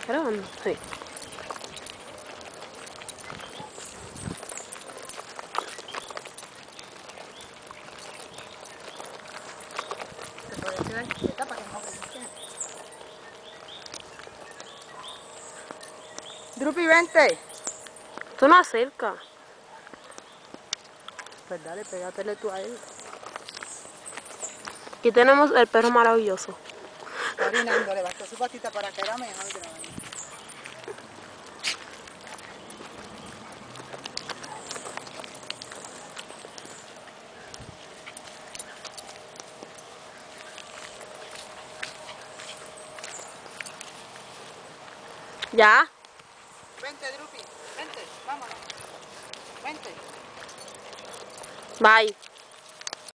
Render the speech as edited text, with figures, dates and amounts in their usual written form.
¿Grabando? Sí. Te puedes quedar quieta para que no brinques. Drupi, vente. Tú no acercas. Pues dale, pégatele tú a él. Aquí tenemos el perro maravilloso. Está orinando, levantó su patita para que era mejor grabar. ¿Ya? Vente, Drupi, vente, vámonos. Vente. Bye.